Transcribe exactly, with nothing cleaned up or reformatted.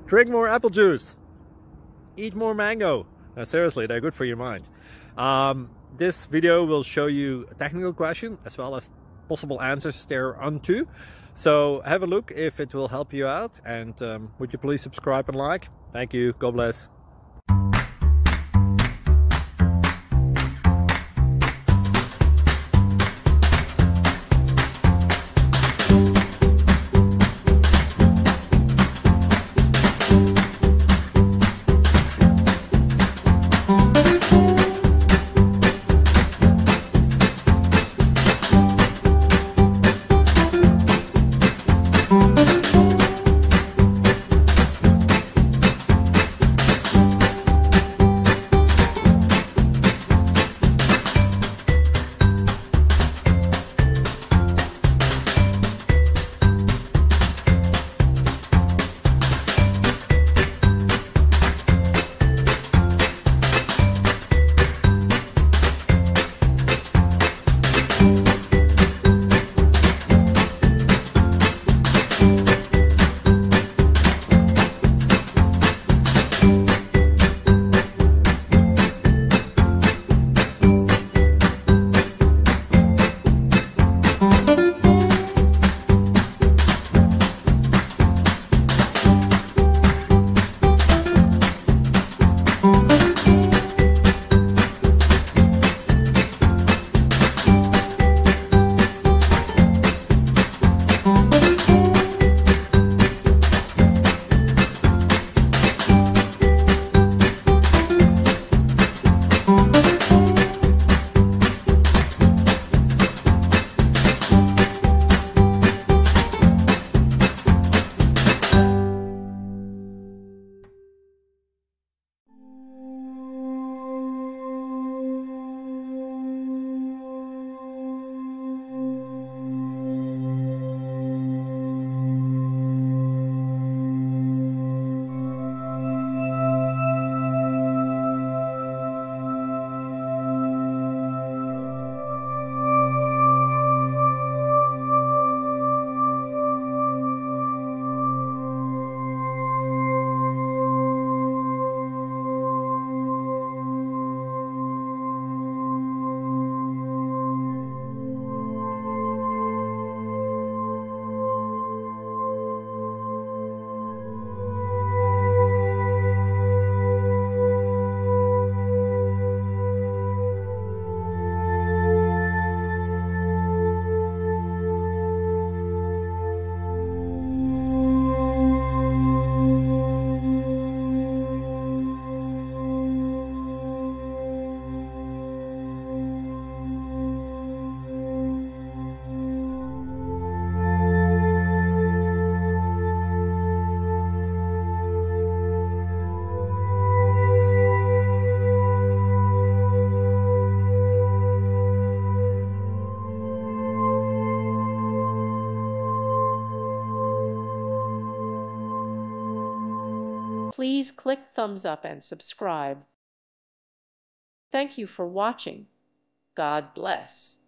Drink more apple juice. Eat more mango. No, seriously, they're good for your mind. Um, this video will show you a technical question as well as possible answers thereunto. So have a look if it will help you out, and um, would you please subscribe and like? Thank you. God bless. Please click thumbs up and subscribe. Thank you for watching. God bless.